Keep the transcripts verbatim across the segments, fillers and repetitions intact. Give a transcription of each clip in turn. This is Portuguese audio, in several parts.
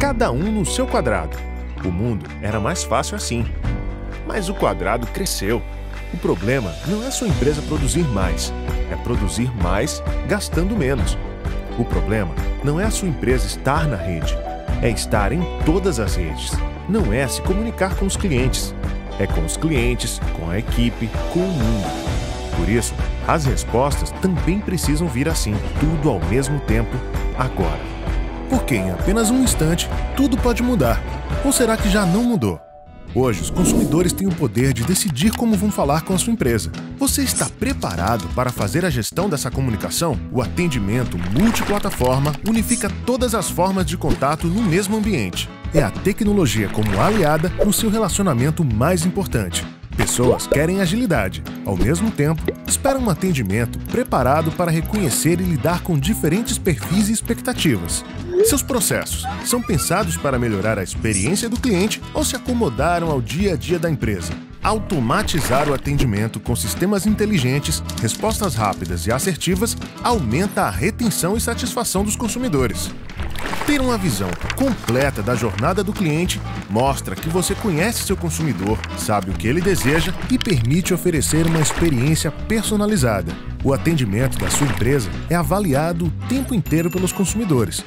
cada um no seu quadrado. O mundo era mais fácil assim. Mas o quadrado cresceu. O problema não é sua empresa produzir mais, é produzir mais gastando menos. O problema não é a sua empresa estar na rede, é estar em todas as redes. Não é se comunicar com os clientes, é com os clientes, com a equipe, com o mundo. Por isso, as respostas também precisam vir assim, tudo ao mesmo tempo, agora. Porque em apenas um instante, tudo pode mudar. Ou será que já não mudou? Hoje, os consumidores têm o poder de decidir como vão falar com a sua empresa. Você está preparado para fazer a gestão dessa comunicação? O atendimento multiplataforma unifica todas as formas de contato no mesmo ambiente. É a tecnologia como aliada no seu relacionamento mais importante. Pessoas querem agilidade. Ao mesmo tempo, esperam um atendimento preparado para reconhecer e lidar com diferentes perfis e expectativas. Seus processos são pensados para melhorar a experiência do cliente ou se acomodaram ao dia a dia da empresa? Automatizar o atendimento com sistemas inteligentes, respostas rápidas e assertivas aumenta a retenção e satisfação dos consumidores. Ter uma visão completa da jornada do cliente mostra que você conhece seu consumidor, sabe o que ele deseja e permite oferecer uma experiência personalizada. O atendimento da sua empresa é avaliado o tempo inteiro pelos consumidores.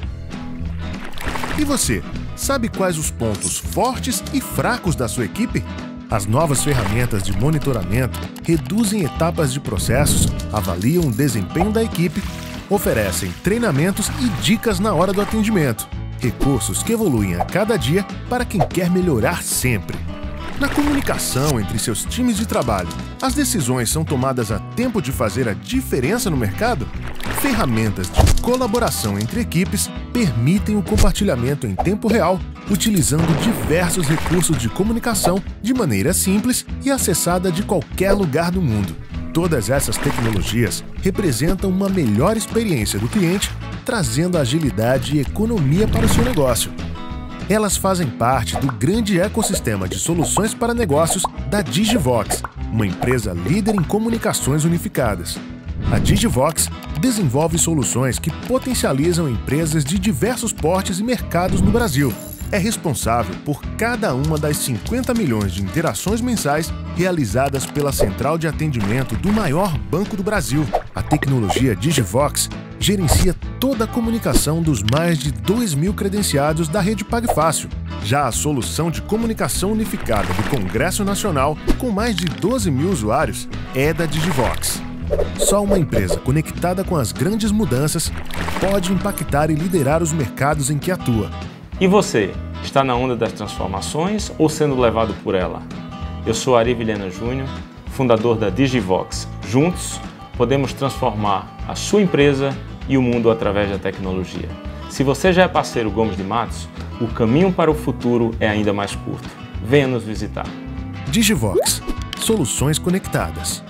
E você, sabe quais os pontos fortes e fracos da sua equipe? As novas ferramentas de monitoramento reduzem etapas de processos, avaliam o desempenho da equipe, oferecem treinamentos e dicas na hora do atendimento. Recursos que evoluem a cada dia para quem quer melhorar sempre. Na comunicação entre seus times de trabalho, as decisões são tomadas a tempo de fazer a diferença no mercado? Ferramentas de colaboração entre equipes permitem o compartilhamento em tempo real, utilizando diversos recursos de comunicação de maneira simples e acessada de qualquer lugar do mundo. Todas essas tecnologias representam uma melhor experiência do cliente, trazendo agilidade e economia para o seu negócio. Elas fazem parte do grande ecossistema de soluções para negócios da Digivox, uma empresa líder em comunicações unificadas. A Digivox desenvolve soluções que potencializam empresas de diversos portes e mercados no Brasil. É responsável por cada uma das cinquenta milhões de interações mensais realizadas pela central de atendimento do maior banco do Brasil. A tecnologia Digivox gerencia toda a comunicação dos mais de dois mil credenciados da rede PagFácil. Já a solução de comunicação unificada do Congresso Nacional, com mais de doze mil usuários, é da Digivox. Só uma empresa conectada com as grandes mudanças pode impactar e liderar os mercados em que atua. E você, está na onda das transformações ou sendo levado por ela? Eu sou Ari Vilhena Júnior, fundador da Digivox. Juntos, podemos transformar a sua empresa e o mundo através da tecnologia. Se você já é parceiro Gomes de Matos, o caminho para o futuro é ainda mais curto. Venha nos visitar. Digivox. Soluções conectadas.